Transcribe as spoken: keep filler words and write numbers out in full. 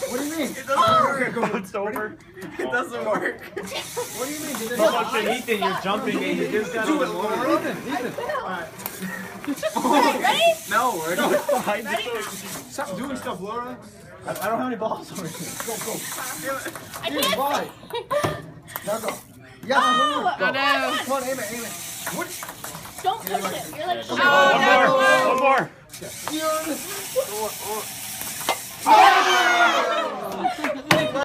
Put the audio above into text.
What do you mean? It doesn't work. Go. It's over. It doesn't work. What do you mean? Did So much in Ethan, you're jumping and you just got Do to it, Laura. Ethan, Ethan. Alright. Okay, ready? No, we're not. behind Ready? Stop doing stuff, Laura. I don't have any balls over here. Go, go. I Here's can't. why. Now go. Yes, Oh, go. oh, no. Come on, aim it, aim it. What? Don't push it. You're like, One more. One more. You're on this. oh.